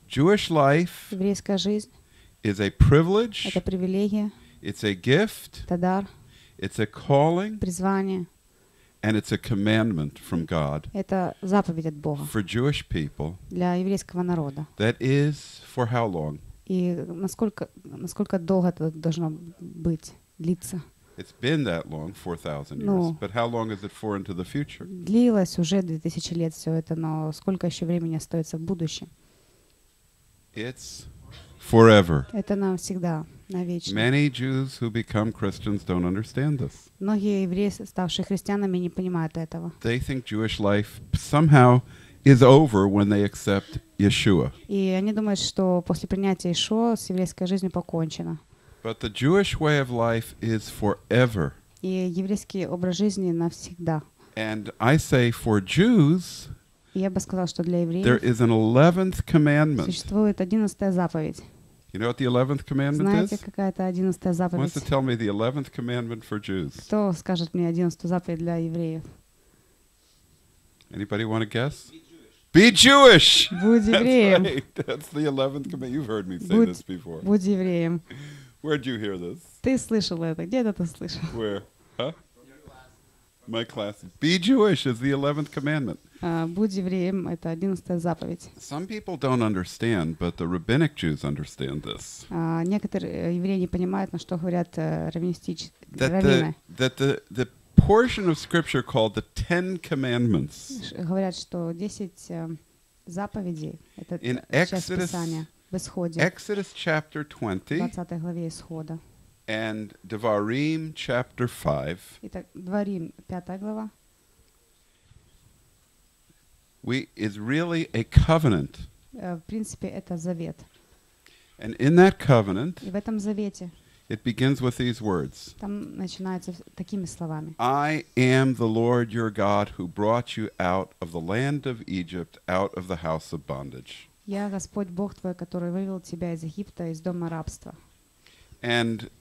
Jewish life Еврейская жизнь is a privilege, — это привилегия, it's a gift, это дар, it's a calling, призвание, and it's a commandment from God это заповедь от Бога for Jewish people для еврейского народа. that is for how long? И насколько долго это должно быть, длиться? It's been that long, 4,000 years. No. But how long is it for into the future? Длилось уже 2000 лет все это, но сколько еще времени остается в будущем? It's forever. Это навсегда, навечно. Many Jews who become Christians don't understand this. Многие евреи, ставшие христианами, не понимают этого. They think Jewish life somehow is over when they accept Yeshua. И они думают, что после принятия Ишуа с еврейской жизнью покончено. But the Jewish way of life is forever. И еврейский образ жизни навсегда. And I say for Jews, И я бы сказала, что для there евреев is an 11th commandment. существует 11-я заповедь. You know what the 11th commandment Знаете, is? какая это 11-я Who wants заповедь? to tell me the 11th commandment for Jews? Кто скажет мне 11-ю заповедь для евреев? Anybody want to guess? Be Jewish! Будь евреем. That's right. That's the 11th commandment. You've heard me say Будь- this before. Будь евреем. Where'd you hear this? Ты слышал это? Где это ты слышал? Where? Huh? My class. Be Jewish is the 11th commandment. Будь евреем — это 11-я заповедь. Some people don't understand, but the rabbinic Jews understand this. Некоторые евреи не понимают, на что говорят That раввины. the portion of scripture called the Ten Commandments Говорят, что 10 заповедей — это In часть Exodus- Писания в Исходе, Exodus chapter 20 20 главе Исхода. and Devarim chapter 5, Итак, Дворим, 5 глава. is really a covenant. В принципе, это завет. And in that covenant, И в этом завете it begins with these words. там начинается такими словами. I am the Lord your God who brought you out of the land of Egypt, out of the house of bondage. «Я Господь Бог твой, который вывел тебя из Египта, из дома рабства». And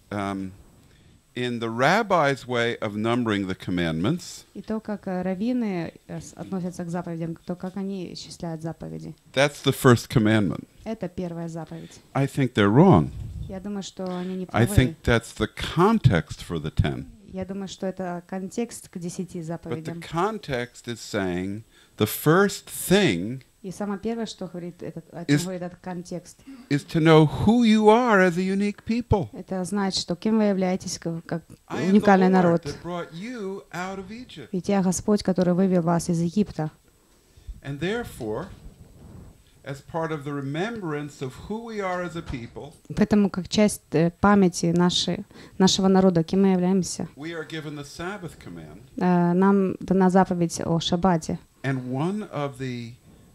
in the rabbi's way of numbering the commandments, И то, как раввины относятся к заповедям, то, как они исчисляют заповеди. that's the first commandment. Это первая заповедь. I think they're wrong. Я думаю, что они не I правы. think that's the context for the 10. Я думаю, что это контекст к 10 But the заповедям. context is saying the first thing И самое первое, что говорит о чем Is- говорит этот контекст, is to know who you are as a unique people. это значит, что кем вы являетесь как I am the уникальный Lord народ. that brought you out of Egypt. Ведь я Господь, который вывел вас из Египта. And therefore, as part of the remembrance of who we are as a people, Поэтому, как часть памяти нашего народа, кем мы являемся, we are given the Sabbath command. нам дана заповедь о шаббате. And one of the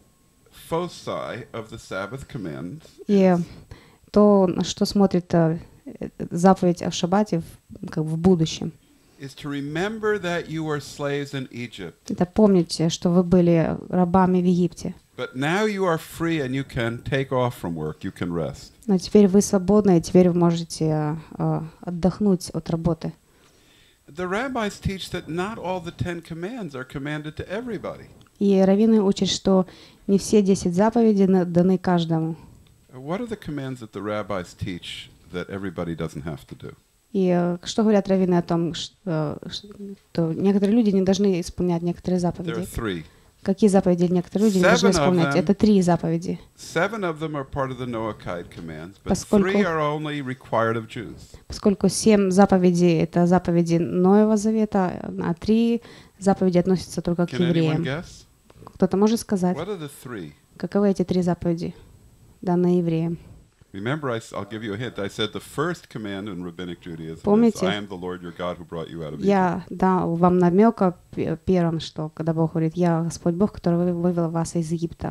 foci of the Sabbath command И то, на что смотрит заповедь о шаббате как бы в будущем, is to remember that you were slaves in Egypt, это помните, что вы были рабами в Египте. but now you are free and you can take off from work, you can rest. Но теперь вы свободны, и теперь вы можете отдохнуть от работы. The rabbis teach that not all the 10 commands are commanded to everybody. И раввины учат, что не все 10 заповедей даны каждому. What are the commands that the rabbis teach that everybody doesn't have to do? И что говорят раввины о том, что некоторые люди не должны исполнять некоторые There are заповеди? 3. Какие заповеди некоторые люди не должны Seven of исполнять? them- Это 3 заповеди. 7 of them are part of the Noahide commands, but Поскольку- 3 are only required of Jews. Поскольку 7 заповедей — это заповеди Ноева завета, а 3 заповеди относятся только к Can anyone евреям. guess? Кто-то может сказать, What are the 3? каковы эти 3 заповеди, данные евреям? Remember, I'll give you a hint. I said the first command in rabbinic Judaism is, Помните? I am the Lord your God who brought you out of Egypt. Я дал вам намек о первом, что когда Бог говорит: «Я Господь Бог, который вывел вас из Египта».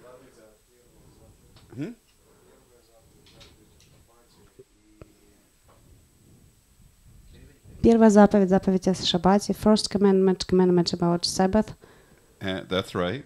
Hmm? Первая заповедь — заповедь о шаббате. First commandment, commandment about Sabbath. That's right.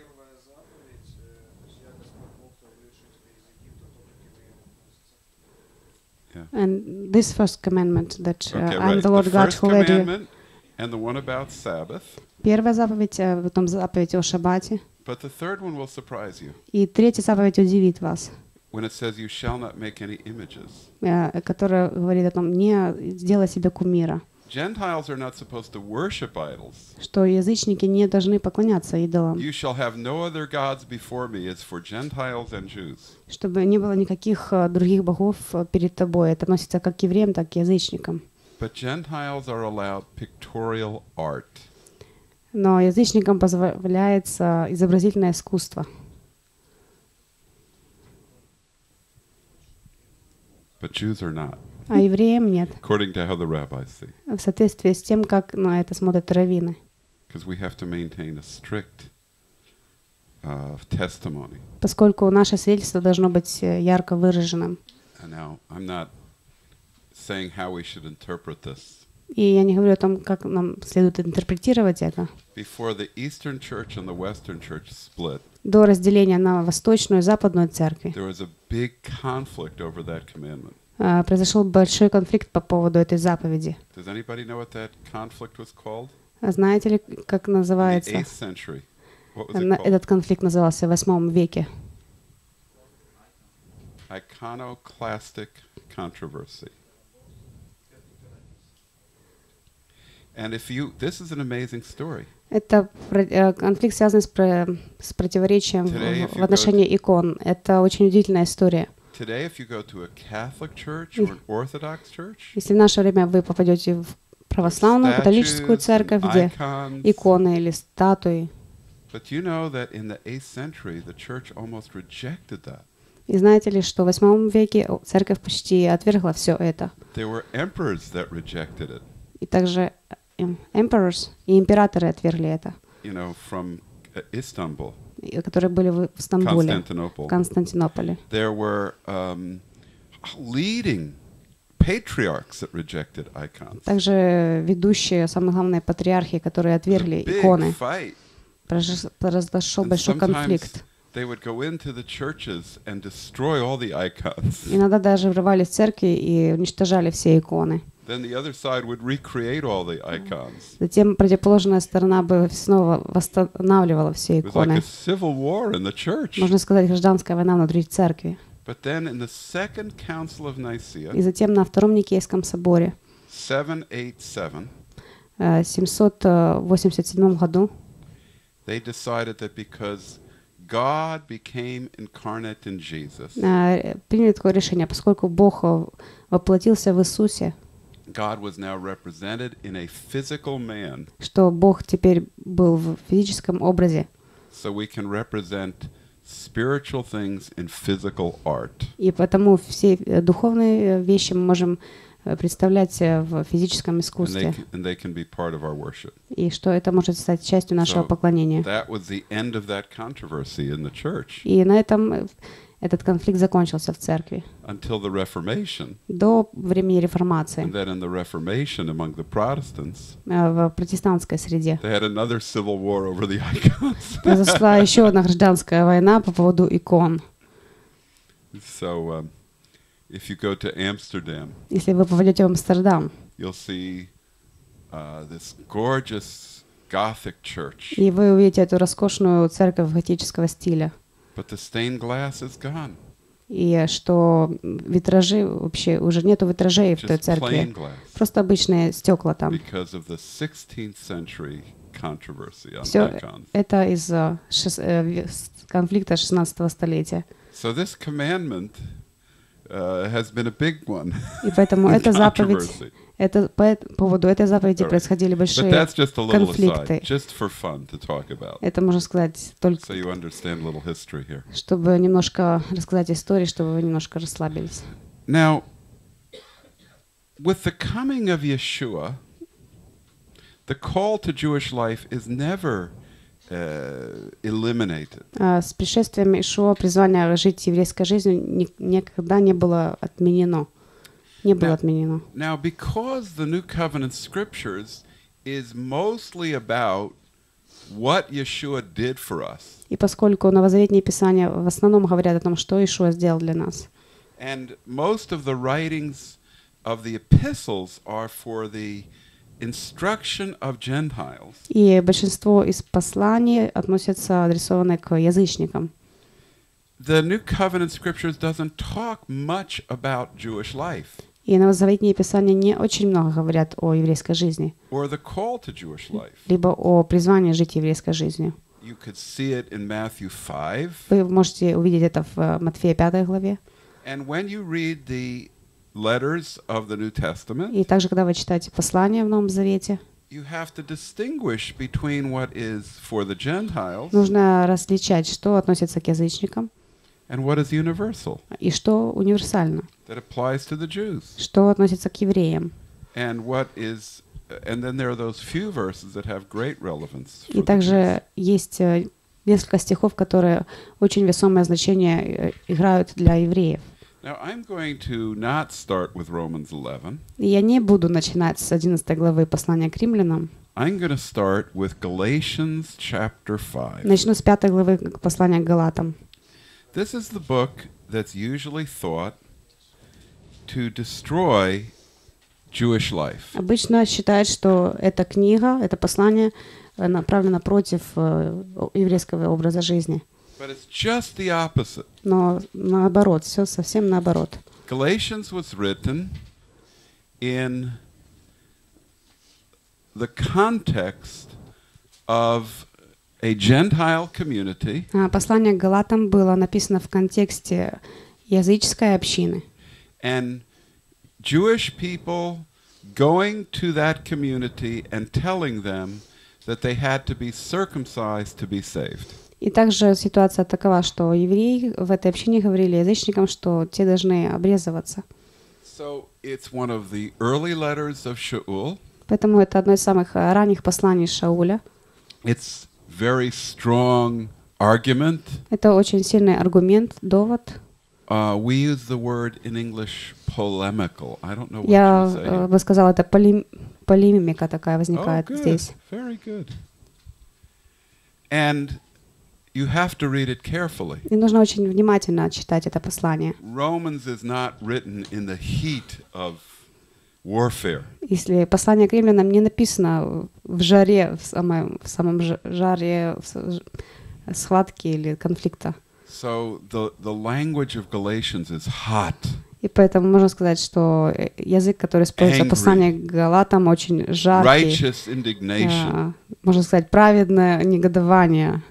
And this first commandment that Okay, I'm right. the Lord The God first who led you. commandment and the one about Sabbath. Первая заповедь, потом заповедь о шаббате. But the third one will surprise you. И третья заповедь удивит вас, When it says, you shall not make any images. которая говорит о том, не сделай себе кумира, Gentiles are not supposed to worship idols. что язычники не должны поклоняться идолам, You shall have no other gods before me. It's for Gentiles and Jews. чтобы не было никаких других богов перед тобой. Это относится как к евреям, так и к язычникам. But Gentiles are allowed pictorial art. Но язычникам позволяется изобразительное искусство, But Jews are not, а евреям нет, according to how the rabbis see. в соответствии с тем, как на это смотрят раввины. Because we have to maintain a strict testimony. Поскольку наше свидетельство должно быть ярко выраженным. And now, I'm not saying how we should interpret this. И я не говорю о том, как нам следует интерпретировать это. Before the Eastern Church and the Western Church split, До разделения на восточную и западную церкви there was a big conflict over that commandment. произошел большой конфликт по поводу этой заповеди. Does anybody know what that conflict was called? Знаете ли, как In the называется? 8th century. What was it called? Этот конфликт назывался в 8 веке. Iconoclastic controversy. And if you, this is an amazing story. Это конфликт, связанный с противоречием в отношении икон. Это очень удивительная история. Today, if you go to a Catholic church or an Orthodox church, Если в наше время вы попадете в православную, католическую церковь, где icons, иконы или статуи, but you know that in the 8th century, the church almost rejected that. и знаете ли, что в 8 веке церковь почти отвергла все это. There were emperors that rejected it. И также emperors и императоры отвергли это, You know, from Istanbul, которые были в Стамбуле, Constantinople. в Константинополе. There were leading patriarchs that rejected icons. Также ведущие, самые главные патриархи, которые It was a отвергли big иконы. fight. Произошел And большой sometimes конфликт. they would go into the churches and destroy all the icons. Иногда даже врывались в церкви и уничтожали все иконы. Then the other side would recreate all the icons. Затем противоположная сторона бы снова восстанавливала все It was like a иконы. civil war in the church. Можно сказать, гражданская война внутри церкви. But then in the Second Council of Nicaea, И затем на Втором Никейском соборе 787, в 787 году they decided that because God became incarnate in Jesus, приняли такое решение, поскольку Бог воплотился в Иисусе, God was now represented in a physical man, что Бог теперь был в физическом образе, so we can represent spiritual things in physical art. и потому все духовные вещи мы можем представлять в физическом искусстве, And they can be part of our worship. и что это может стать частью нашего So поклонения. that was the end of that controversy in the church И на этом этот конфликт закончился в церкви until the Reformation. до времени реформации. And then in the Reformation among the Protestants, В протестантской среде they had another civil war over the icons. произошла еще одна гражданская война по поводу икон. So if you go to Amsterdam, Если вы попадете в Амстердам, you'll see this gorgeous Gothic church, и вы увидите эту роскошную церковь готического стиля, but the stained glass is gone. и что витражи, вообще уже нету витражей в той Just plain церкви, glass просто обычные стекла там. because of the 16th century controversy on Все icons. это из-за конфликта 16 столетия. So this commandment has been a big one. И поэтому эта заповедь, Controversy. по поводу этой заповеди Alright. происходили But большие that's just a little конфликты. aside, just for fun to talk about, Это можно сказать только, so you understand a little history here. чтобы немножко рассказать истории, чтобы вы немножко расслабились. Now, with the coming of Yeshua, the call to Jewish life is never eliminated. С пришествием Ишуа призвание жить еврейской жизнью никогда не было отменено. Не было отменено. Now, because the New Covenant Scriptures is mostly about what Yeshua did for us, И поскольку новозаветные писания в основном говорят о том, что Ишуа сделал для нас, and most of the writings of the epistles are for the instruction of Gentiles И большинство из посланий относятся, адресованы к язычникам. the New Covenant Scriptures doesn't talk much about Jewish life И новозаветные писания не очень много говорят о еврейской жизни, or the call to Jewish life. либо о призвании жить еврейской жизнью. You could see it in Matthew 5. Вы можете увидеть это в Матфея 5 главе. And when you read the letters of the New Testament, И также, когда вы читаете послания в Новом Завете, you have to distinguish between what is for the Gentiles нужно различать, что относится к язычникам and what is universal, и что универсально, that applies to the Jews. что относится к евреям. And then there are those few verses that have great relevance for И the Jews. также есть несколько стихов, которые очень весомое значение играют для евреев. Now, I'm going to not start with Romans 11. И я не буду начинать с 11 главы послания к римлянам. I'm going to start with Galatians chapter 5. Начну с 5 главы послания к Галатам. This is the book that's usually thought to destroy Jewish life. Обычно считают, что эта книга, это послание направлено против еврейского образа жизни. But it's just the opposite. Но наоборот, все совсем наоборот. Galatians was written in the context of a Gentile community Послание к Галатам было написано в контексте языческой общины. and Jewish people going to that community and telling them that they had to be circumcised to be saved. И также ситуация такова, что евреи в этой общине говорили язычникам, что те должны обрезываться. So it's one of the early letters of Shaul. Поэтому это одно из самых ранних посланий Шауля. It's very strong argument. Это очень сильный аргумент, довод. We use the word in English polemical. I don't know what Я you say. бы сказала, это полемика такая возникает good. здесь. Very good. And you have to read it carefully. И нужно очень внимательно читать это послание. Romans is not written in the heat of warfare. Если послание к римлянам не написано в жаре, в самом жаре схватки или конфликта. So the language of Galatians is hot. И поэтому можно сказать, что язык, который используется в послании к Галатам, очень жаркий. Righteous indignation. Можно сказать, праведное негодование.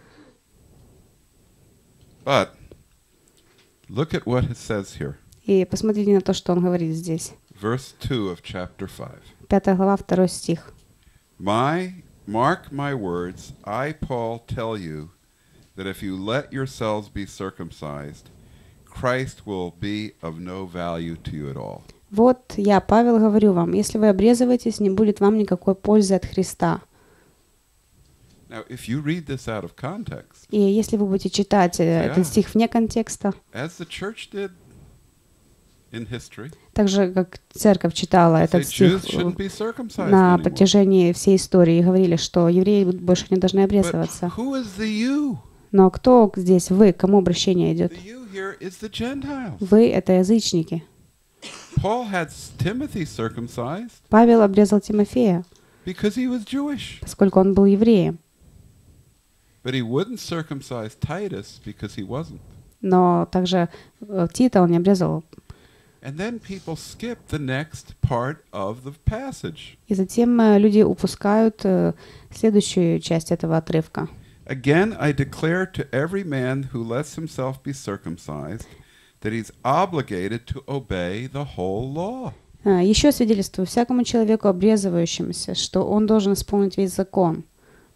But look at what it says here. И посмотрите на то, что он говорит здесь. Verse 2 of chapter 5. 5 глава, 2 стих. Mark my words, I, Paul, tell you that if you let yourselves be circumcised, Christ will be of no value to you at all. Вот я, Павел, говорю вам, если вы обрезываетесь, не будет вам никакой пользы от Христа. Now, if you read this out of context, И если вы будете читать этот стих вне контекста, as the church did in history, так же, как церковь читала say этот стих Jews shouldn't be circumcised на anymore. протяжении всей истории, и говорили, что евреи больше не должны But обрезываться. who is the you? Но кто здесь вы? К кому обращение идет? The you here is the Gentiles. Вы — это язычники. Paul had Timothy circumcised Павел обрезал Тимофея, because he was Jewish. поскольку он был евреем. But he wouldn't circumcise Titus because he wasn't. Но также Тита он не обрезал. And then people skip the next part of the passage. И затем люди упускают следующую часть этого отрывка. Again, I declare to every man who lets himself be circumcised that he's obligated to obey the whole law. Еще свидетельствую всякому человеку, обрезывающемуся, что он должен исполнить весь закон.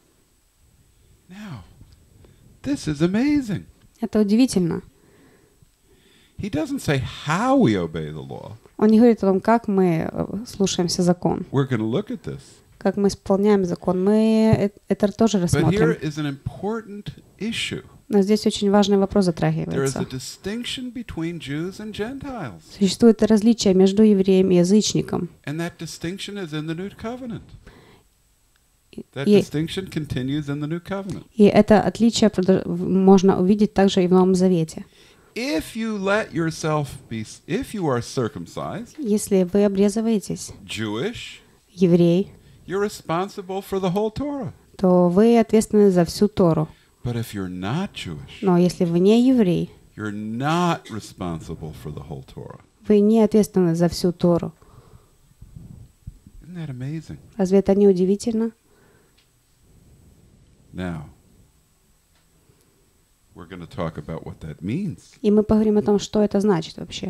Now, this is amazing. Это удивительно. He doesn't say how we obey the law. Он не говорит о том, как мы слушаемся закон, We're going to look at this. как мы исполняем закон. Мы это тоже But here рассмотрим. is an important issue. Но здесь очень важный вопрос There is a затрагивается. distinction between Jews and Gentiles. Существует различие между евреем и язычником. And that distinction is in the New Covenant. That И, distinction continues in the New Covenant. и это отличие можно увидеть также и в Новом Завете. If you are circumcised, Если вы обрезываетесь, Jewish, еврей, you're responsible for the whole Torah. то вы ответственны за всю Тору. But if you're not Jewish, Но если вы не еврей, you're not responsible for the whole Torah. вы не ответственны за всю Тору. Isn't that amazing? Разве это не удивительно? Now, we're going to talk about what that means. И мы поговорим о том, что это значит вообще.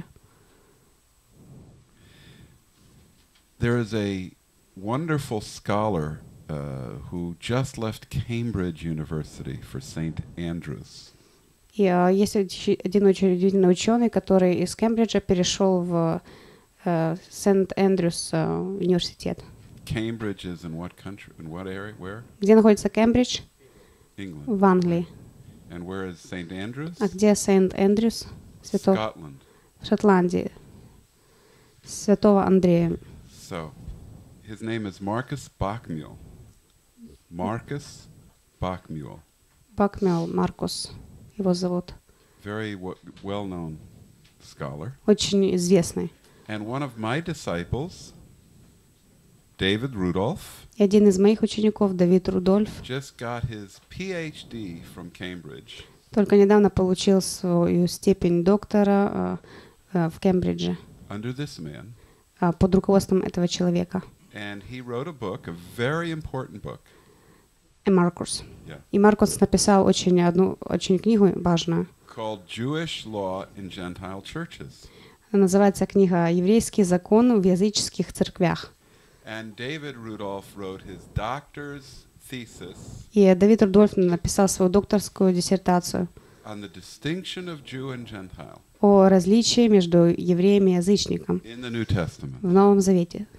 There is a wonderful scholar who just left Cambridge University for St. Andrews. И есть один очень удивительный ученый, который из Кембриджа перешел в Сент-Эндрюс университет. Cambridge is in what country? In what area? Where? Где находится Кембридж? England. В Англии. And where is St. Andrews? А где Сент-Эндрюс? Scotland. В Шотландии. Святого Андрея. So, his name is Marcus Bachmuel. Marcus Bachmuel. Бакмел Маркус его зовут. Very well-known scholar. Очень известный. And one of my disciples, David Rudolph, И один из моих учеников, Давид Рудольф, just got his PhD from Cambridge. только недавно получил свою степень доктора в Кембридже Under this man. под руководством этого человека. And he wrote a book, a very important book. Маркус. Yeah. И Маркус написал очень книгу важную. Called Jewish Law in Gentile Churches. Называется книга «Еврейский закон в языческих церквях». And David Rudolph wrote his doctor's thesis И Давид Рудольф написал свою докторскую диссертацию on the distinction of Jew and Gentile о различии между евреем и язычником in the New Testament. в Новом Завете.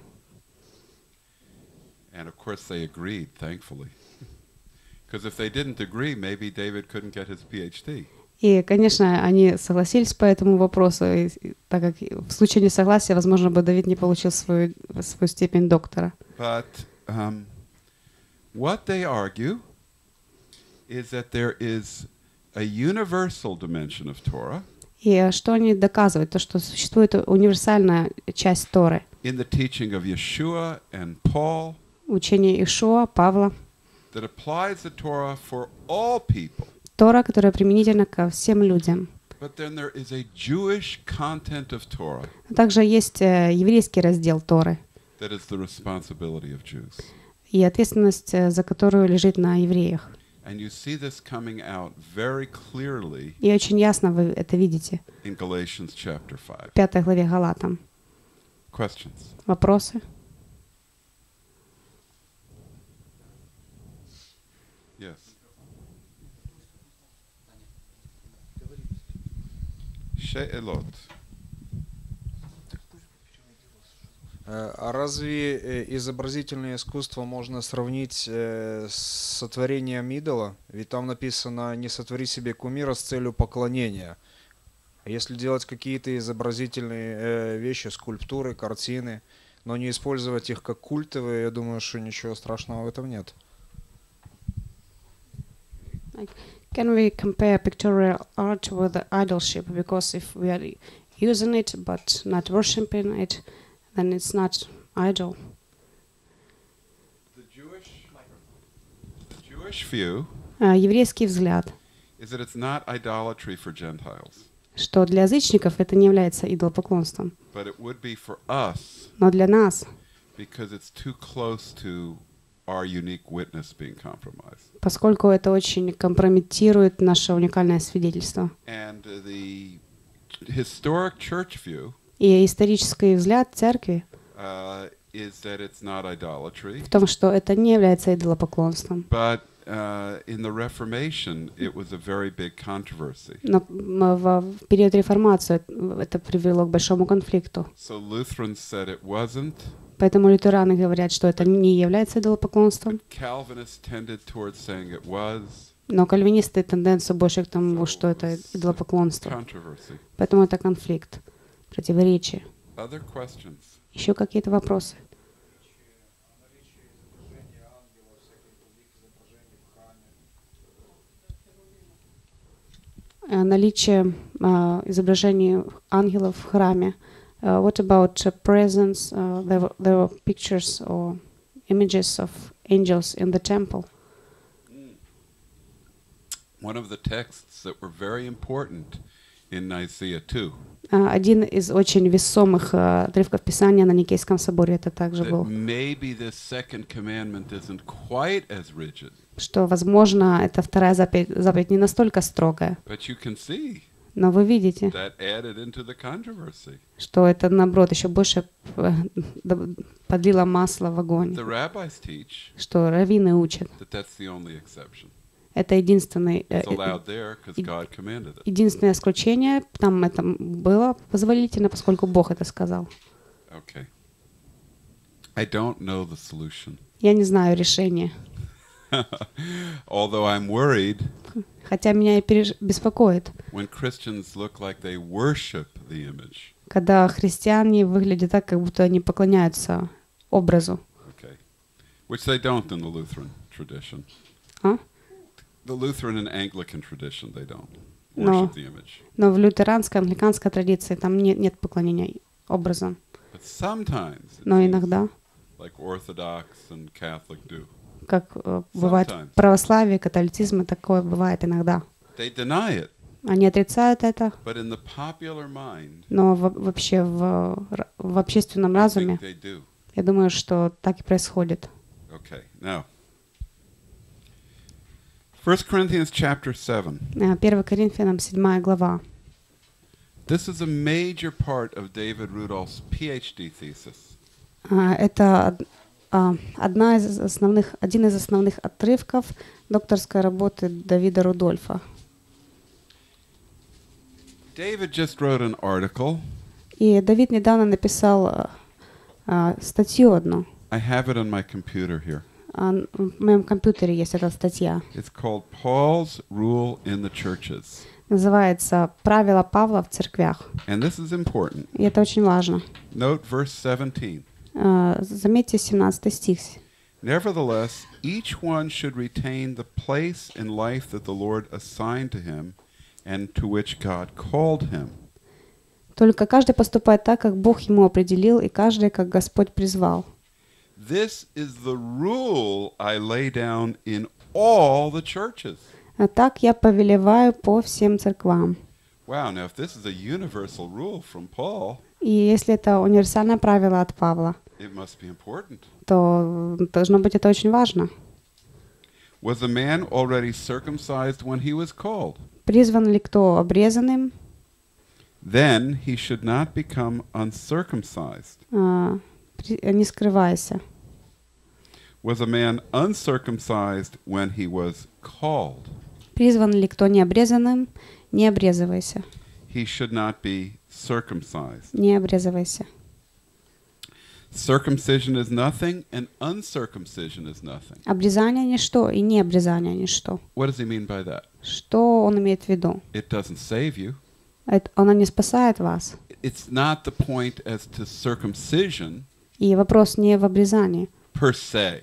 And of course they agreed, thankfully. Because if they didn't agree, maybe David couldn't get his PhD. И, конечно, они согласились по этому вопросу, и, так как в случае несогласия, возможно, бы Давид не получил свою степень доктора. But what they argue is that there is a universal dimension of Torah И что они доказывают? То, что существует универсальная часть Торы. in the teaching of Yeshua and Paul Учение Ишуа, Павла. that applies the Torah for all people. Тора, которая применительна ко всем людям. But then there is a Jewish content of Torah Также есть еврейский раздел Торы that is the responsibility of Jews. и ответственность за которую лежит на евреях. And you see this coming out very clearly И очень ясно вы это видите in Galatians chapter 5. в 5 главе Галатам. Questions? Вопросы? Yes. She'elot. А разве изобразительное искусство можно сравнить с сотворением идола? Ведь там написано «не сотвори себе кумира с целью поклонения». А если делать какие-то изобразительные вещи, скульптуры, картины, но не использовать их как культовые, я думаю, что ничего страшного в этом нет. Can we compare pictorial art with idolship? Because if we are using it but not worshipping it, then it's not idol. The Jewish view Еврейский взгляд, is that it's not idolatry for Gentiles, что для язычников это не является идолопоклонством, but it would be for us но для нас, because it's too close to our unique witness being compromised. поскольку это очень компрометирует наше уникальное свидетельство. And the historic church view И исторический взгляд церкви is that it's not idolatry, в том, что это не является идолопоклонством. but in the Reformation it was a very big controversy. Но в период реформации это привело к большому конфликту. So Lutherans said it wasn't. Поэтому лютераны говорят, что это не является идолопоклонством. Calvinists tended towards saying it was. Но кальвинисты тенденцию больше к тому, что это идолопоклонство. Controversy. Поэтому это конфликт, противоречие. Other questions? Еще какие-то вопросы? Наличие изображений ангелов в храме. What about presents? There were pictures or images of angels in the temple. One of the texts that were very important in Nicaea too. Один из очень весомых отрывков Писания на Никейском соборе это также That был, maybe this second commandment isn't quite as rigid, что, возможно, эта вторая заповедь не настолько строгая, but you can see но вы видите, that added into the controversy. что это, наоборот, еще больше подлило масло в огонь, The rabbis teach что раввины учат. that that's the only exception. Это единственное It's allowed there because God commanded it. единственное исключение, там это было позволительно, поскольку Бог это сказал. Okay. I don't know the solution. Я не знаю решения, Although I'm worried хотя меня и беспокоит, when Christians look like they worship the image. когда христиане выглядят так, как будто они поклоняются образу. Okay. Which they don't in the Lutheran tradition. А? The Lutheran and Anglican tradition, they don't No. worship the image. Но в лютеранской, англиканской традиции там нет поклонения образом. But sometimes, it Но seems иногда, like Orthodox and Catholic do, как бывает Sometimes. в православии, католицизме, такое бывает иногда. they deny it. Они отрицают это, But in the popular mind, но вообще в общественном I разуме, think they do. я думаю, что так и происходит. Okay, now, 1 Corinthians chapter 7. 1 Коринфянам 7 глава. This is a major part of David Rudolph's PhD thesis. Это один из основных отрывков докторской работы Давида Рудольфа. David just wrote an article. И Давид недавно написал статью одну. I have it on my computer here. В моем компьютере есть эта статья. It's called Paul's Rule in the Churches. Называется «Правила Павла в церквях». And this is important. И это очень важно. Note verse 17. Заметьте 17 стих. Nevertheless, each one should retain the place in life that the Lord assigned to him and to which God called him. Только каждый поступает так, как Бог ему определил, и каждый, как Господь призвал. This is the rule I lay down in all the churches. А так я повелеваю по всем церквам. Wow, now if this is a universal rule from Paul, И если это универсальное правило от Павла, it must be important. то должно быть это очень важно. Was a man already circumcised when he was called? Призван ли кто обрезанным? Then he should not become uncircumcised. Не скрывайся. Was a man uncircumcised when he was called? Призван ли кто не обрезанным? Не обрезывайся. He should not be circumcised. Не обрезывайся. Circumcision is nothing and uncircumcision is nothing. Обрезание ничто и не обрезание ничто. What does he mean by that? Что он имеет в виду? It doesn't save you. Оно не спасает вас. It's not the point as to circumcision И вопрос не в обрезании. per se,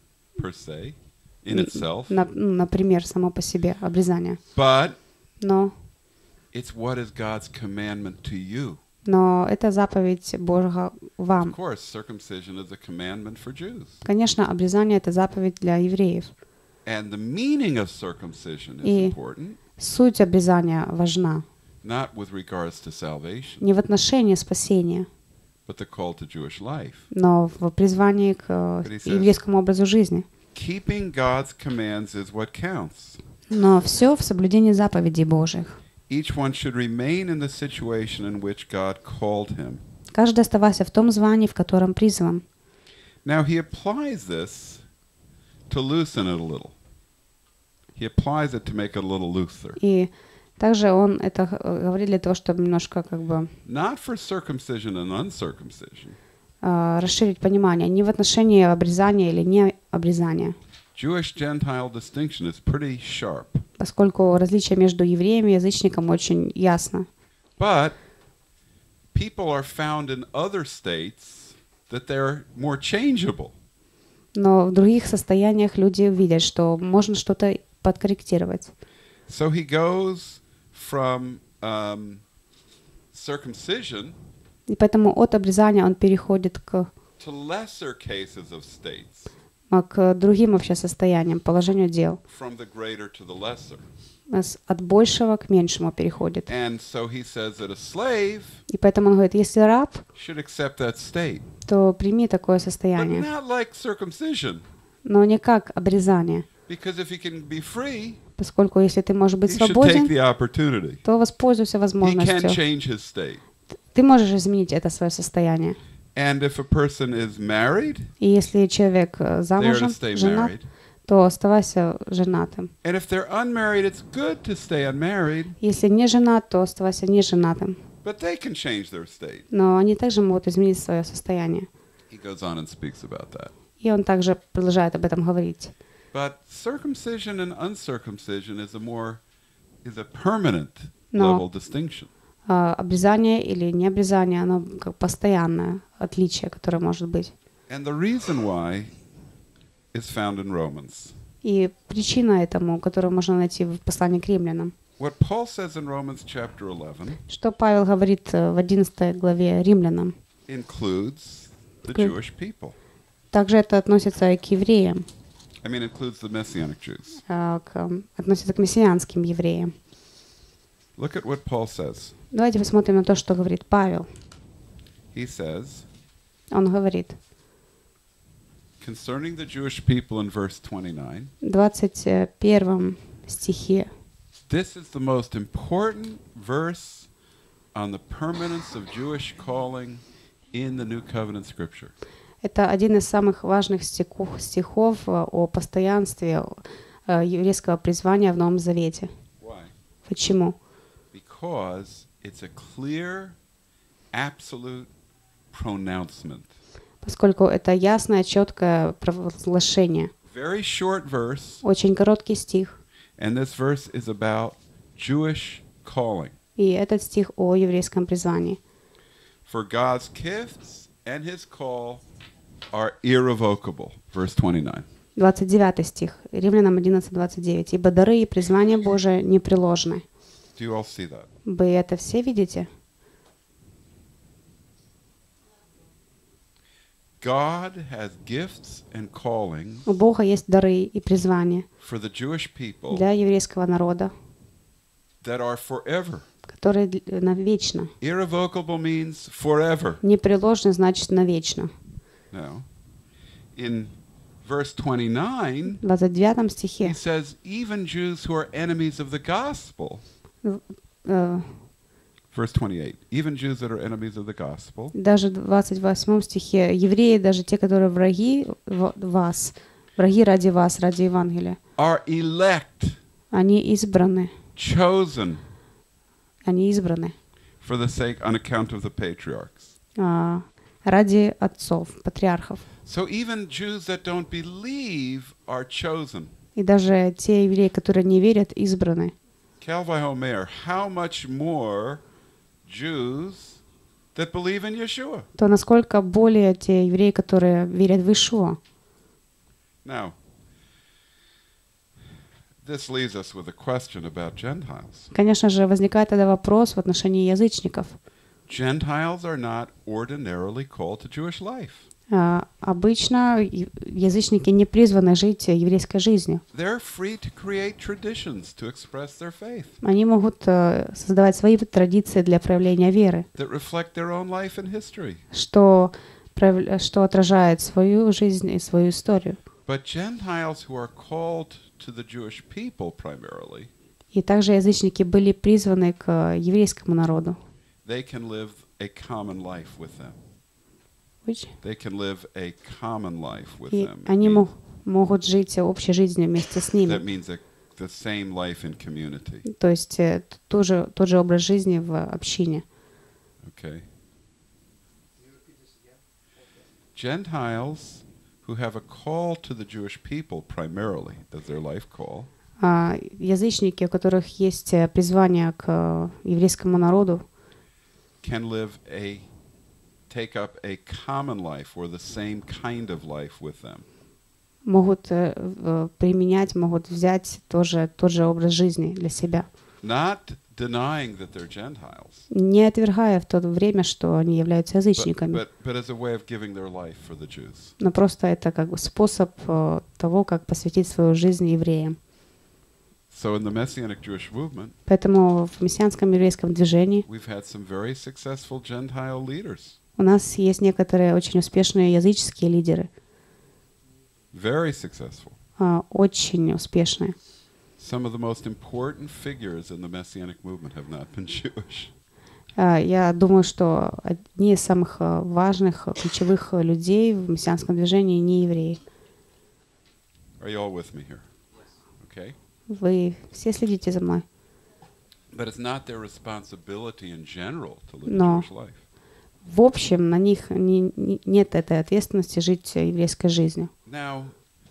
in itself, Например, само по себе обрезание. but Но it's what is God's commandment to you. это заповедь Божья Of вам. course, circumcision is a commandment for Jews. Конечно, обрезание — это заповедь для евреев. And the meaning of circumcision is И important, суть обрезания важна. not with regards to salvation, Не в отношении спасения, but the call to Jewish life. но в призвании к еврейскому образу жизни. Keeping God's commands is what counts. Но все в соблюдении заповедей Божьих. Each one should remain in the situation in which God called him. Каждый оставайся в том звании, в котором призван. Now he applies this to loosen it a little. He applies it to make it a little looser. И также он это говорит для того, чтобы немножко Not for circumcision and uncircumcision. Расширить понимание. Не в отношении обрезания или не обрезания. Jewish-Gentile distinction is pretty sharp. Поскольку различие между евреем и язычником очень ясно. But people are found in other states that they're more changeable. Но в других состояниях люди видят, что можно что-то подкорректировать. So he goes from circumcision И поэтому от обрезания он переходит to lesser cases of states, к другим вообще состояниям, положению дел. from the greater to the lesser. От большего к меньшему переходит. And so he says that a slave И поэтому он говорит, если раб, should accept that state, то прими такое but состояние. not like circumcision, Но не как обрезание. because if he can be free, Поскольку если ты можешь быть he should take свободен, the opportunity. то воспользуйся He can возможностью. change his state. Ты можешь изменить это свое состояние. And if a person is married, И если человек they are to замужем, stay женат, married. то оставайся женатым. And if they're unmarried, it's good to stay unmarried, Если не женат, то оставайся не женатым. but they can change their state. Но они также могут изменить свое состояние. He goes on and speaks about that. И он также продолжает об этом говорить. But circumcision and uncircumcision is a permanent No. level distinction. Обрезание или не обрезание, оно как постоянное отличие, которое может быть. And the reason why is found in Romans. И причина этому, которую можно найти в послании к римлянам. What Paul says in Romans chapter 11 Что Павел говорит в 11 главе римлянам. includes the Good. Jewish people. Также это относится и к евреям, I mean, includes the Messianic Jews. относится к мессианским евреям. Look at what Paul says. Давайте посмотрим на то, что говорит Павел. He says, Он говорит, concerning the Jewish people in verse 29, в 21 стихе. this is the most important verse on the permanence of Jewish calling in the New Covenant Scripture. Это один из самых важных стихов о постоянстве еврейского призвания в Новом Завете. Why? Почему? Because it's a clear, absolute pronouncement. Поскольку это ясное, четкое провозглашение. Very short verse, Очень короткий стих. and this verse is about Jewish calling. И этот стих о еврейском призвании. For God's gifts and his call are irrevocable. Verse 29. 29 стих. Римлянам 11:29. «Ибо дары и призвание Божие непреложны». Do you all see that? Вы это все видите? God has gifts and callings У Бога есть дары и призвания for the Jewish people для еврейского народа, that are forever. которые навечно. Irrevocable means forever. Непреложны значит навечно. No. In verse 29, В 29 he стихе says, even Jews who are enemies of the gospel. э, Verse 28, even Jews that are enemies of the gospel даже в 28 стихе евреи, даже те, которые враги вас, враги ради вас, ради Евангелия, are elect, они избраны, chosen они избраны for the sake, on account of the patriarchs. Ради отцов, патриархов. So even Jews that don't believe are chosen. И даже те евреи, которые не верят, избраны. Calvai Homer, how much more Jews that believe in Yeshua? То насколько более те евреи, которые верят в Ишуа. Now, this leaves us with a question about Gentiles. Конечно же, возникает тогда вопрос в отношении язычников. Gentiles are not ordinarily called to Jewish life. Обычно язычники не призваны жить еврейской жизнью. They're free to create traditions to express their faith Они могут создавать свои традиции для проявления веры, that reflect their own life and history. что отражает свою жизнь и свою историю. But Gentiles who are called to the Jewish people primarily, И также язычники были призваны к еврейскому народу. they can live a common life with them. They can live a common life with И them. они могут жить общей жизнью вместе с That ними. means the same life in community. То есть тот же образ жизни в общине. Okay. Gentiles who have a call to the Jewish people primarily as their life call Язычники, у которых есть призвание к еврейскому народу, can take up a common life or the same kind of life with them. могут применять, могут взять тот же образ жизни для себя. Not denying that they're Gentiles, не отвергая в то время, что они являются язычниками. but as a way of giving their life for the Jews. Но просто это как бы способ того, как посвятить свою жизнь евреям. So in the Messianic Jewish movement, Поэтому в мессианском еврейском движении we've had some very successful Gentile leaders, у нас есть некоторые очень успешные языческие лидеры, very successful. очень успешные. Some of the most important figures in the Messianic movement have not been Jewish. Я думаю, что одни из самых важных, ключевых людей в мессианском движении не евреи. Are you all with me here? Okay. Вы все следите за мной. But it's not their responsibility in general to live Но Jewish life. в общем на них нет этой ответственности жить еврейской жизнью. Now,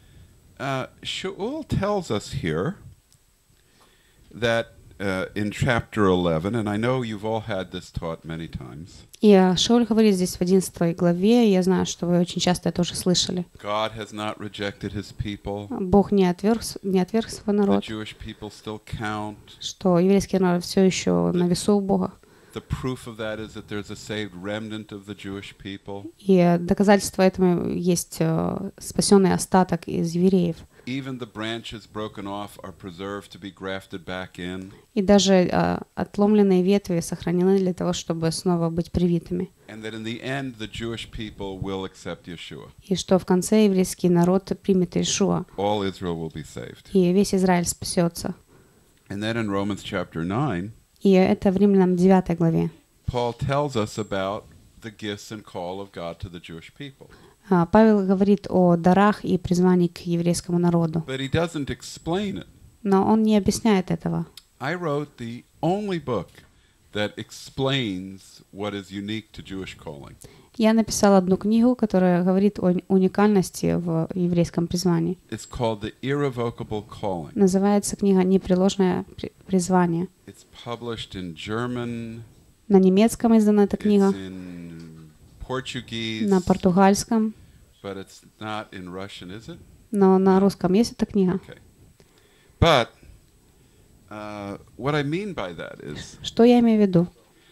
Shaul tells us here that in chapter 11, and I know you've all had this taught many times, И Шауль говорит здесь в 11 главе, я знаю, что вы очень часто это уже слышали. God has not rejected his people. Бог не отверг свой The народ, Jewish people still count. что еврейский народ все еще на весу у Бога. The proof of that is that there's a saved remnant of the Jewish people. И доказательство этому есть спасенный остаток из евреев. Even the branches broken off are preserved to be grafted back in. И даже отломленные ветви сохранены для того, чтобы снова быть привитыми. And that in the end, the Jewish people will accept Yeshua. И что в конце еврейский народ примет Иешуа, All Israel will be saved. и весь Израиль спасется. And then in Romans chapter 9, И это в Римлянам 9 главе. Paul tells us about the gifts and call of God to the Jewish people. Павел говорит о дарах и призвании к еврейскому народу. But he doesn't explain it. Но он не объясняет этого. I wrote the only book that explains what is unique to Jewish calling. Я написала одну книгу, которая говорит о уникальности в еврейском призвании. It's called The Irrevocable Calling. Называется книга «Непреложное призвание». It's published in German. На немецком издана эта It's книга, in Portuguese. на португальском, But it's not in Russian, is it? но на русском есть эта книга. Okay. But what I mean by that is Что я имею в виду?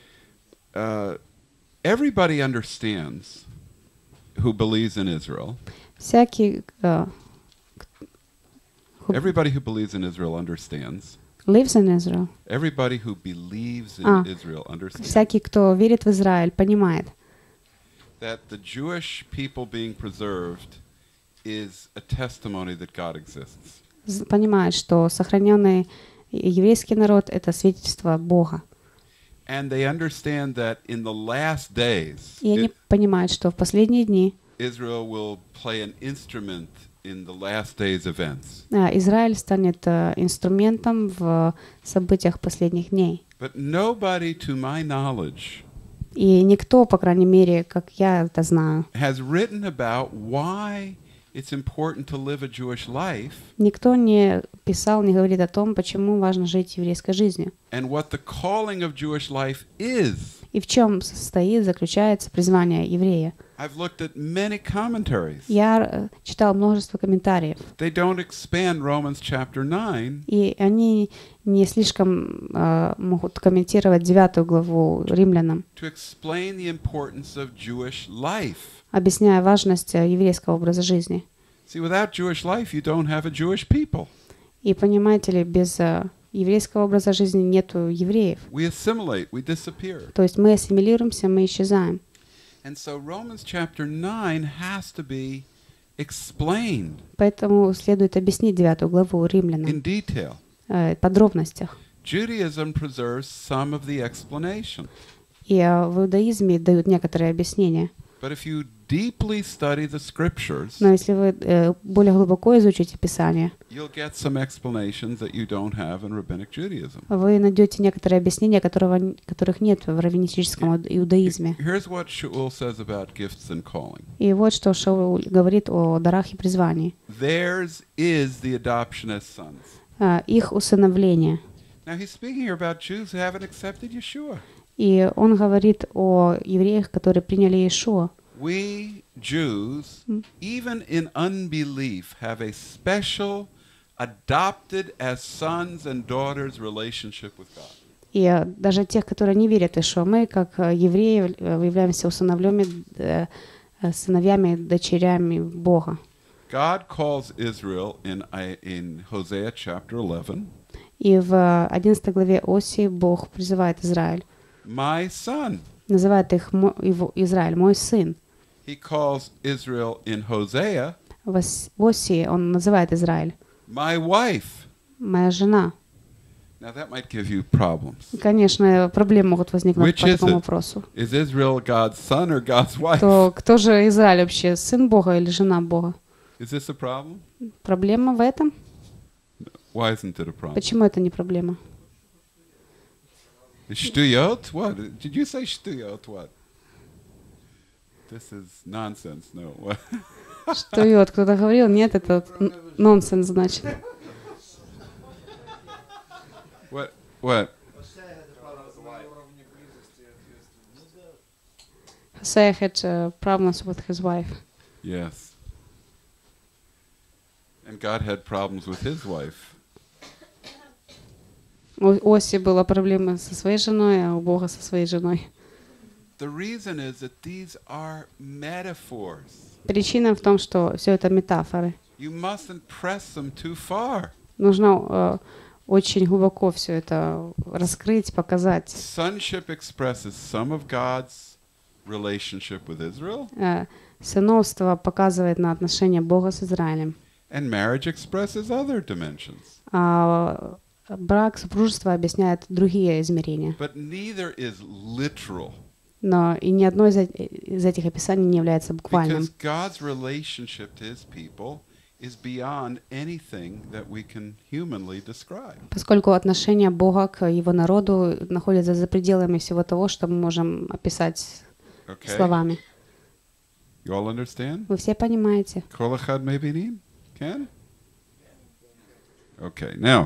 everybody understands who believes in Israel. Всякий Everybody who believes in Israel understands. lives in Israel. Everybody who believes in Israel understands Всякий, кто верит в Израиль, понимает, that the Jewish people being preserved is a testimony that God exists. Понимает, что сохраненный еврейский народ — это свидетельство Бога. And they understand that in the last days, И они понимают, что в последние дни Israel will play an instrument in the last days events. Израиль станет инструментом в событиях последних дней. But nobody, to my knowledge, И никто, по крайней мере, как я это знаю, has written about why it's important to live a Jewish life никто не писал, не говорит о том, почему важно жить еврейской жизнью. and what the calling of Jewish life is. И в чем заключается призвание еврея. I've looked at many commentaries. Я читал множество комментариев, They don't expand Romans chapter 9, и они не слишком могут комментировать 9 главу Римлянам, to explain the importance of Jewish life. объясняя важность еврейского образа жизни. See, without Jewish life, you don't have a Jewish people. И понимаете ли, без еврейского образа жизни нету евреев. We assimilate, we disappear. То есть мы ассимилируемся, мы исчезаем. And so Romans chapter 9 has to be explained Поэтому следует объяснить 9 главу in Римлянам detail. в подробностях. Judaism preserves some of the explanation. И в иудаизме дают некоторые объяснения. But if you deeply study the scriptures, Но если вы более глубоко изучите Писание, you'll get some explanations that you don't have in rabbinic Judaism. вы найдете некоторые объяснения, которых нет в раввинистическом иудаизме. Here's what Shaul says about gifts and calling. И вот что Шауль говорит о дарах и призвании. Theirs is the adoption as sons. Их усыновление. Now he's speaking here about Jews who haven't accepted Yeshua. И он говорит о евреях, которые приняли Иешуа. We Jews, even in unbelief, have a special adopted as sons and daughters relationship with God. И даже тех, которые не верят в Ишуа, мы, как евреи, являемся сыновьями, дочерями Бога. God calls Israel in Hosea chapter 11, И в 11 главе Осии Бог призывает Израиль, my son. называет Израиль, мой сын. He calls Israel in Hosea, В Осии он называет Израиль, my wife. моя жена. Now that might give you problems. И, конечно, проблемы могут возникнуть Which по is такому it? вопросу. Is Israel God's son or God's wife? То кто же Израиль вообще, сын Бога или жена Бога? Is this a problem? Проблема в этом? Why isn't it a problem? Почему это не проблема? Shtuyot? What? Did you say shtuyot? What? This is nonsense. No. What? Что и вот кто-то говорил, нет, это нонсенс, значит. What? What? Hosea had problems with his wife. Yes. And God had problems with his wife. У Оси была проблема со своей женой, а у Бога со своей женой. The reason is that these are metaphors. Причина в том, что все это метафоры. You mustn't press them too far. Нужно очень глубоко все это раскрыть, показать. Sonship expresses some of God's relationship with Israel, Сыновство показывает на отношения Бога с Израилем. and marriage expresses other dimensions. А брак, супружество объясняет другие измерения. But neither is literal, Но и ни одно из этих описаний не является буквальным. because God's relationship to his people is beyond anything that we can humanly describe. Поскольку отношение Бога к Его народу находится за пределами всего того, что мы можем описать Okay? словами. You all understand? Вы все понимаете? Kol echad mebinim? Can? Okay, now.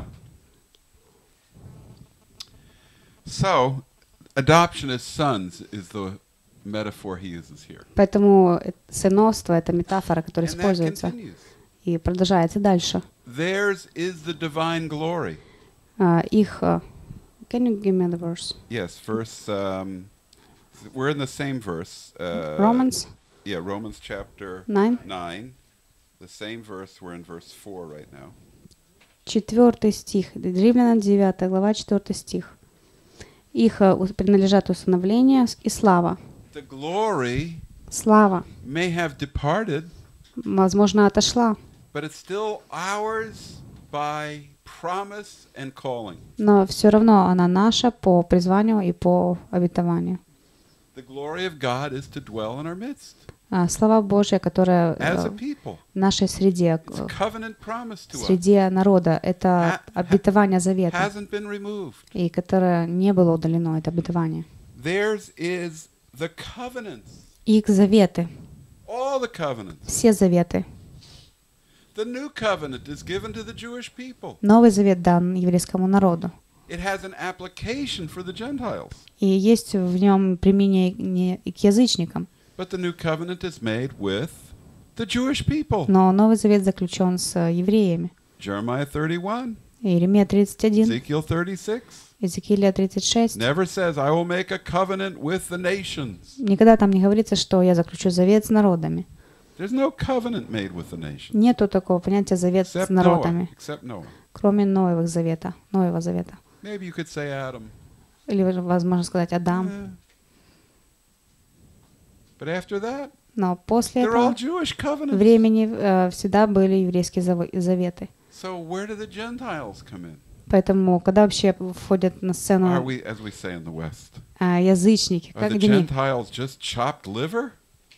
So, adoption as sons is the metaphor he uses here. Поэтому сыновство — это метафора, которая And that используется continues. и продолжается дальше. Theirs is the divine glory. Их... Can you give me the verse? Yes, verse. We're in the same verse. Romans Yeah, Romans chapter 9. 9. The same verse. We're in verse 4 right now. 4 стих. Римлянам 9 глава, 4 стих. Их принадлежат усыновление и слава. The glory Слава, may have departed, возможно, отошла, but it's still ours by promise and calling. но все равно она наша по призванию и по обетованию. The glory of God is to dwell in our midst Слава Божья, которая as a в people. нашей среде, It's a covenant promise to us. среде народа, это обетование завета, Hasn't been removed. и которое не было удалено, это обетование. Theirs is the covenants. Их заветы, All the covenants. все заветы. The new covenant is given to the Jewish people. Новый завет дан еврейскому народу. It has an application for the Gentiles. И есть в нем применение и к язычникам. But the new covenant is made with the Jewish people. Но Новый Завет заключен с евреями. Jeremiah 31, Иеремия 31, Ezekiel 36. Иезекииля 36. Never says, I will make a covenant with the nations. Никогда там не говорится, что я заключу завет с народами. There's no covenant made with the nations. Нету такого понятия завет с Except Noah. народами, Except Noah. кроме Нового Завета. Maybe you could say Adam. Или, возможно сказать, Адам. Eh. But after that, Но после they're all этого Jewish covenants. времени всегда были еврейские заветы. So where do the Gentiles come in? Поэтому, когда вообще входят на Are сцену we, as we say in the West, язычники, are как the где они? Gentiles just chopped liver?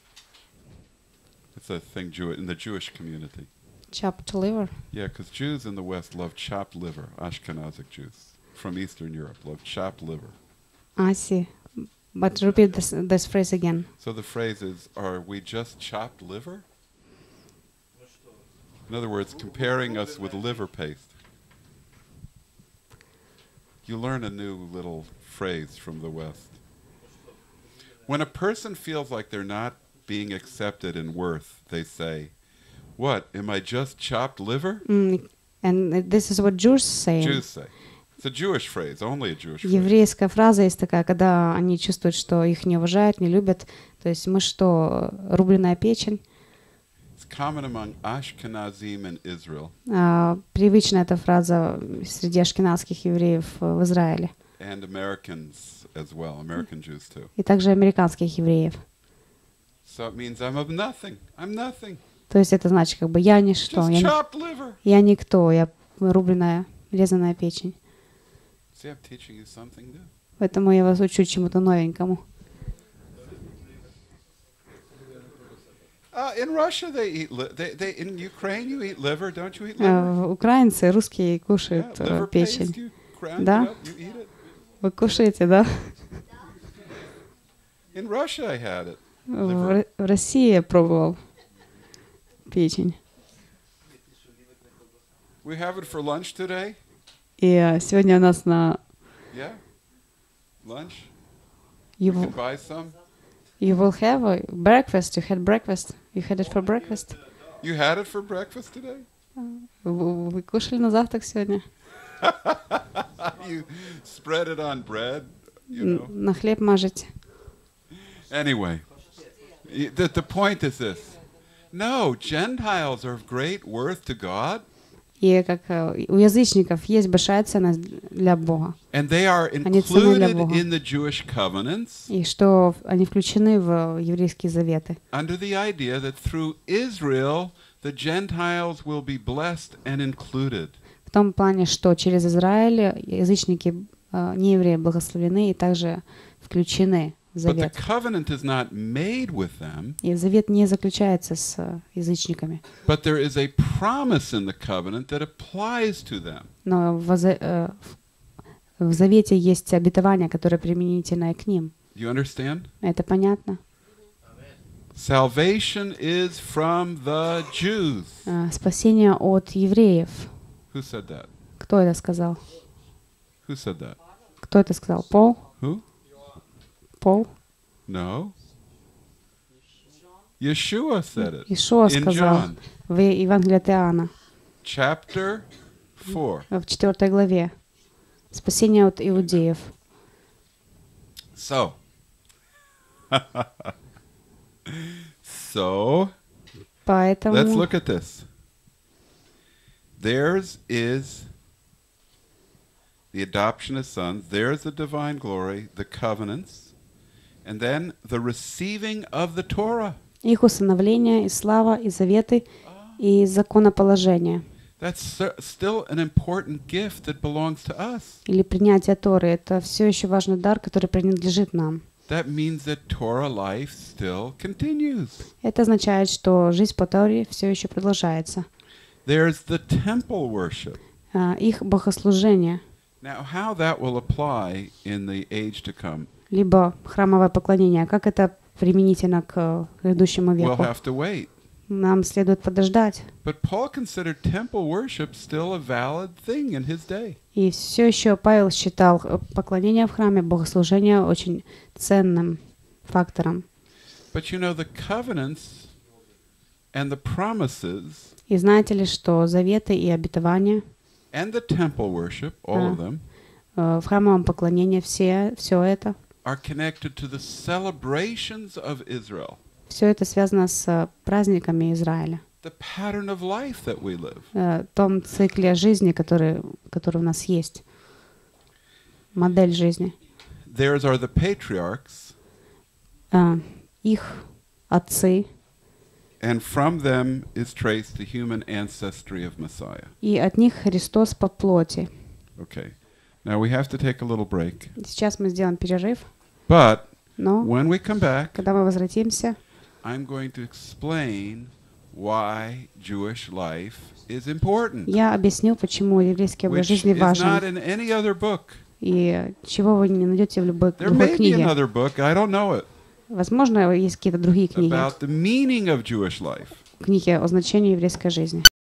It's a thing in the Jewish community. Chopped liver. Yeah, because Jews in the West love chopped liver. Ashkenazic Jews from Eastern Europe love chopped liver. I see. But repeat this phrase again. So the phrase is, are we just chopped liver? In other words, comparing us with liver paste. You learn a new little phrase from the West. When a person feels like they're not being accepted in worth, they say, what, am I just chopped liver? And this is what Jews say. Jews say. It's a Jewish phrase, only a Jewish phrase. Еврейская фраза есть такая, когда они чувствуют, что их не уважают, не любят. То есть мы что, рубленая печень? It's common among Ashkenazim in Israel Привычна эта фраза среди ашкеназских евреев в Израиле. and Americans as well, American Jews too. И также американских евреев. So it means I'm of nothing. I'm nothing. То есть это значит, как бы я ничто, Just я chopped liver. никто, я рубленая, резаная печень. See, I'm teaching you something new. Поэтому я вас учу чему-то новенькому. In Russia, they eat. In Ukraine, you eat liver, don't you eat liver? Украинцы, русские Yeah, кушают liver paste. печень. You ground Да. it up, you eat it. Вы кушаете, да? In Russia, I had it. В России я пробовал печень. We have it for lunch today. И сегодня у нас на Yeah, lunch. you You can buy some. will have a breakfast. You had breakfast. You had it for breakfast. You had it for breakfast today. Вы кушали на завтрак сегодня? You spread it on bread. You know. На хлеб мажете? Anyway, the point is this. No, Gentiles are of great worth to God. И как у язычников есть большая ценность для Бога. And they are Они ценны для included Бога. in the Jewish covenants И что они включены в еврейские заветы. under the idea that through Israel the Gentiles will be blessed and included. В том плане, что через Израиль язычники, неевреи благословлены и также включены в But the завет. covenant is not made with them, И завет не заключается с язычниками. but there is a promise in the covenant that applies to them. Но в завете есть обетование, которое применительно и к ним. You understand? Это понятно? Salvation is from the Jews. Спасение от евреев. Who said that? Кто это сказал? Who said that? Кто это сказал? Пол? Who? Пол? No. Yeshua said it. Ишуа In сказал John, в Евангелии от Иоанна, chapter 4. в 4 главе. Спасение от иудеев. So, let's Поэтому look at this. Theirs is the adoption as sons. There's the divine glory, the covenants, and then the receiving of the Torah. их усыновление, и слава, и заветы, и законоположение. That's still an important gift that belongs to us. Или принятие Торы. Это все еще важный дар, который принадлежит нам. That means that Torah life still continues. Это означает, что жизнь по Торе все еще продолжается. There's the temple worship. Их богослужение, Now, how that will apply in the age to come, либо храмовое поклонение, как это применительно к грядущему we'll веку, have to wait. нам следует подождать. But Paul considered temple worship still a valid thing in his day. И все еще Павел считал поклонение в храме, богослужение очень ценным фактором. But you know, the covenants and the promises И знаете ли, что заветы и обетования and the temple worship, all of them, в храмовом поклонении, все это, are connected to the celebrations of Israel, все это связано с праздниками Израиля, the pattern of life that we live. том цикле жизни, который у нас есть, модель жизни. Theirs are the patriarchs, Их отцы, and from them is traced the human ancestry of Messiah. и от них Христос по плоти. Okay. Now we have to take a little break. Сейчас мы сделаем перерыв, But но when we come back, когда мы возвратимся, I'm going to explain why Jewish life is important, я объясню, почему еврейский образ which жизни is важен, not in any other book. и чего вы не найдете в любой There may be книге. another book, I don't know it, Возможно, есть какие-то другие книги, about the meaning of Jewish life. книги о значении еврейской жизни.